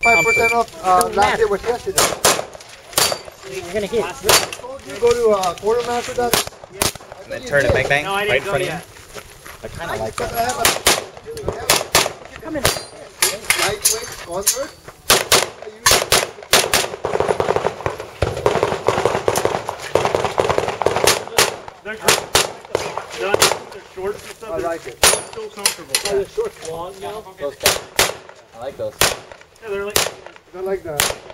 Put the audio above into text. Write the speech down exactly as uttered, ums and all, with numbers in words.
five percent off uh, last year was yesterday. You're gonna hit. I told you go to uh, quartermaster dot com. And then turn it bang bang No, I right didn't in go front of yet. you. I kind of like Because I that. have a, I have a Come in. lightweight concert. They're done. They're shorts and stuff. I like it. They're still comfortable. Are the shorts long now? Those I like those. Yeah, they're like. I like that.